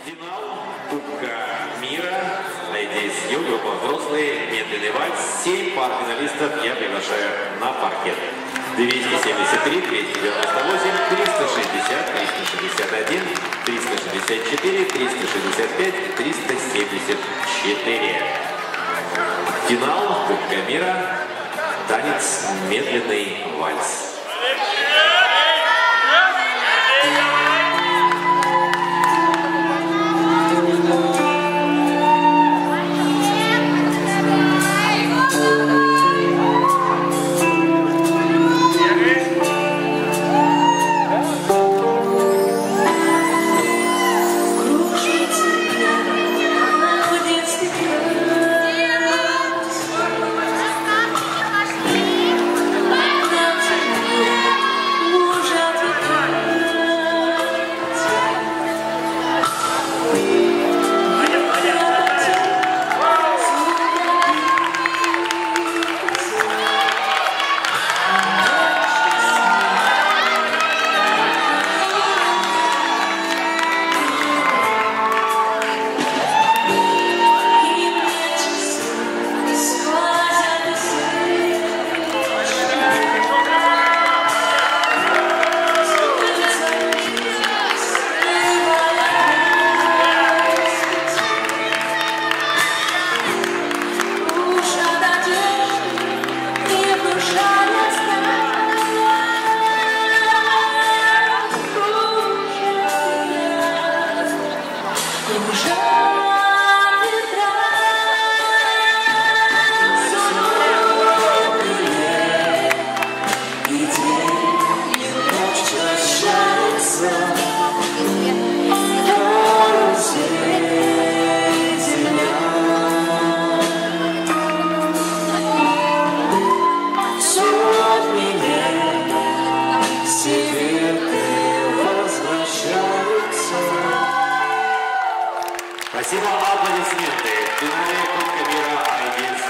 Финал Кубка мира. Ladies Ю, группа взрослые, медленный вальс. 7 пар финалистов я приглашаю на паркет. 273, 298, 360, 361, 364, 365, 374. Финал Кубка мира. Танец медленный вальс. Спасибо, аплодисменты. В финале Кубка мира